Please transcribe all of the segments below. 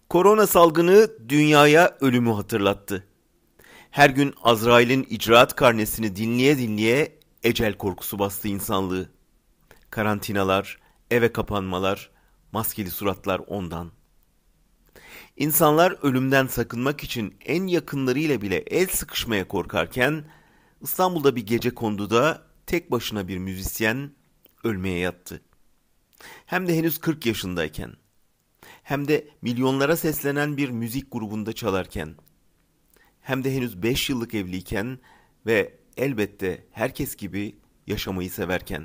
Korona salgını dünyaya ölümü hatırlattı. Her gün Azrail'in icraat karnesini dinleye dinleye ecel korkusu bastı insanlığı. Karantinalar, eve kapanmalar, maskeli suratlar ondan. İnsanlar ölümden sakınmak için en yakınlarıyla bile el sıkışmaya korkarken İstanbul'da bir gecekonduda tek başına bir müzisyen ölmeye yattı. Hem de henüz 40 yaşındayken. Hem de milyonlara seslenen bir müzik grubunda çalarken. Hem de henüz 5 yıllık evliyken ve elbette herkes gibi yaşamayı severken.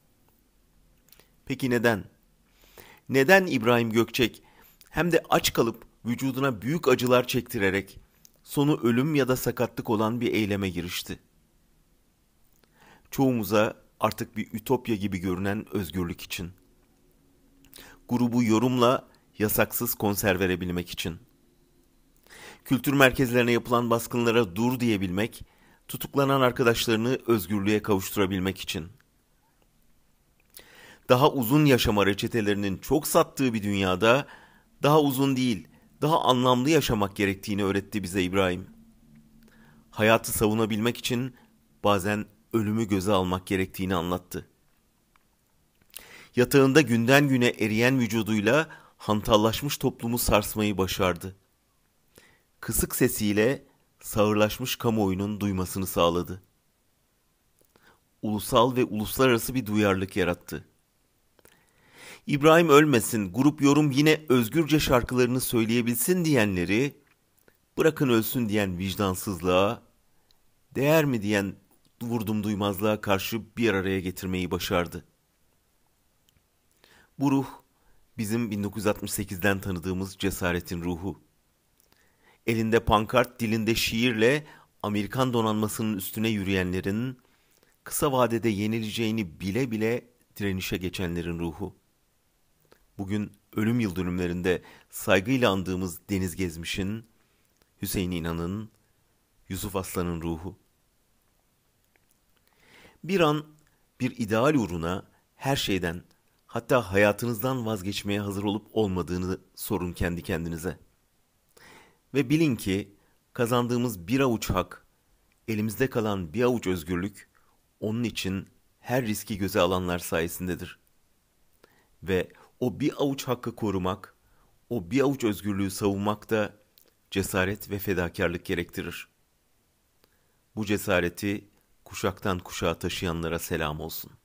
Peki neden? Neden İbrahim Gökçek hem de aç kalıp vücuduna büyük acılar çektirerek sonu ölüm ya da sakatlık olan bir eyleme girişti? Çoğumuza artık bir ütopya gibi görünen özgürlük için. Grubu yorumla yasaksız konser verebilmek için. Kültür merkezlerine yapılan baskınlara dur diyebilmek, tutuklanan arkadaşlarını özgürlüğe kavuşturabilmek için. Daha uzun yaşama reçetelerinin çok sattığı bir dünyada daha uzun değil, daha anlamlı yaşamak gerektiğini öğretti bize İbrahim. Hayatı savunabilmek için bazen ölümü göze almak gerektiğini anlattı. Yatağında günden güne eriyen vücuduyla hantallaşmış toplumu sarsmayı başardı. Kısık sesiyle sağırlaşmış kamuoyunun duymasını sağladı. Ulusal ve uluslararası bir duyarlılık yarattı. İbrahim ölmesin, grup yorum yine özgürce şarkılarını söyleyebilsin diyenleri, bırakın ölsün diyen vicdansızlığa, değer mi diyen vurdum duymazlığa karşı bir araya getirmeyi başardı. Bu ruh, bizim 1968'den tanıdığımız cesaretin ruhu. Elinde pankart, dilinde şiirle Amerikan donanmasının üstüne yürüyenlerin, kısa vadede yenileceğini bile bile direnişe geçenlerin ruhu. Bugün ölüm yıl dönümlerinde saygıyla andığımız Deniz Gezmiş'in, Hüseyin İnan'ın, Yusuf Aslan'ın ruhu. Bir an bir ideal uğruna her şeyden, hatta hayatınızdan vazgeçmeye hazır olup olmadığını sorun kendi kendinize. Ve bilin ki kazandığımız bir avuç hak, elimizde kalan bir avuç özgürlük, onun için her riski göze alanlar sayesindedir. Ve o bir avuç hakkı korumak, o bir avuç özgürlüğü savunmak da cesaret ve fedakarlık gerektirir. Bu cesareti kuşaktan kuşağa taşıyanlara selam olsun.